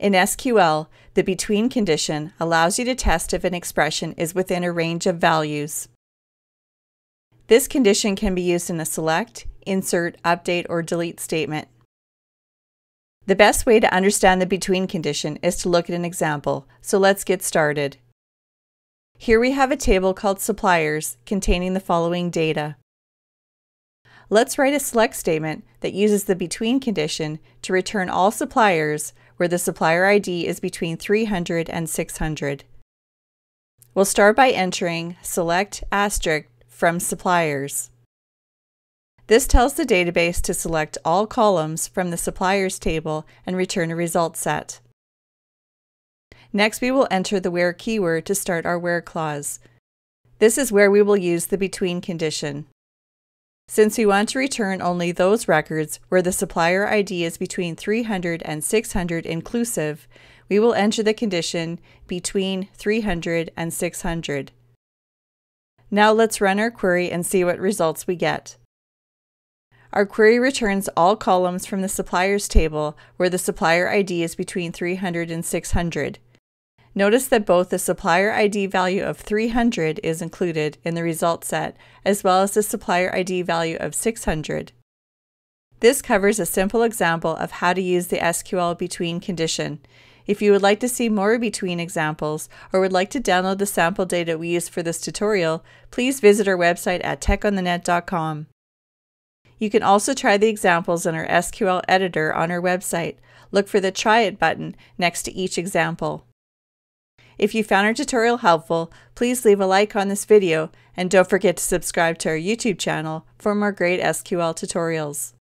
In SQL, the between condition allows you to test if an expression is within a range of values. This condition can be used in a select, insert, update, or delete statement. The best way to understand the between condition is to look at an example, so let's get started. Here we have a table called suppliers containing the following data. Let's write a select statement that uses the between condition to return all suppliers where the supplier ID is between 300 and 600. We'll start by entering select asterisk from suppliers. This tells the database to select all columns from the suppliers table and return a result set. Next, we will enter the where keyword to start our where clause. This is where we will use the between condition. Since we want to return only those records where the supplier ID is between 300 and 600 inclusive, we will enter the condition between 300 and 600. Now let's run our query and see what results we get. Our query returns all columns from the suppliers table where the supplier ID is between 300 and 600. Notice that both the supplier ID value of 300 is included in the result set, as well as the supplier ID value of 600. This covers a simple example of how to use the SQL between condition. If you would like to see more between examples or would like to download the sample data we used for this tutorial, please visit our website at techonthenet.com. You can also try the examples in our SQL editor on our website. Look for the Try It button next to each example. If you found our tutorial helpful, please leave a like on this video and don't forget to subscribe to our YouTube channel for more great SQL tutorials.